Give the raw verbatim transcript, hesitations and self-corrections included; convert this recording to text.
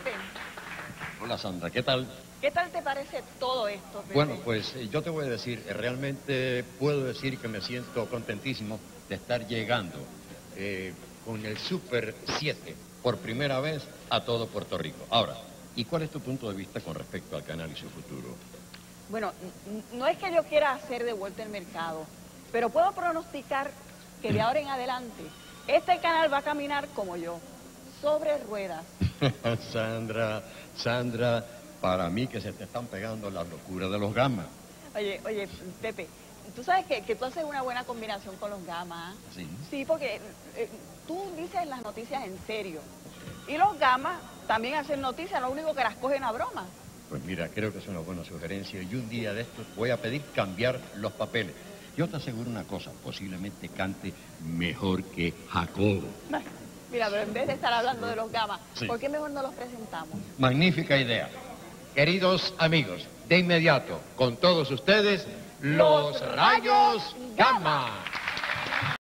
Pepe. Hola, Sandra, ¿qué tal? ¿Qué tal te parece todo esto, Pepe? Bueno, pues eh, yo te voy a decir, eh, realmente puedo decir que me siento contentísimo de estar llegando eh, con el Super siete por primera vez a todo Puerto Rico. Ahora, ¿y cuál es tu punto de vista con respecto al canal y su futuro? Bueno, n- no es que yo quiera hacer de vuelta el mercado, pero puedo pronosticar que de ahora en adelante este canal va a caminar como yo, sobre ruedas. Sandra, Sandra, para mí que se te están pegando las locuras de los gamas. Oye, oye, Pepe, tú sabes que, que tú haces una buena combinación con los gamas. ¿Sí? Sí, porque eh, tú dices las noticias en serio. Y los gamas también hacen noticias, lo único que las cogen a broma. Pues mira, creo que es una buena sugerencia y un día de estos voy a pedir cambiar los papeles. Yo te aseguro una cosa, posiblemente cante mejor que Jacobo. Mira, pero en vez de estar hablando de los gamas, Sí. ¿por qué mejor no los presentamos? Magnífica idea. Queridos amigos, de inmediato, con todos ustedes, los Los rayos rayos gamma.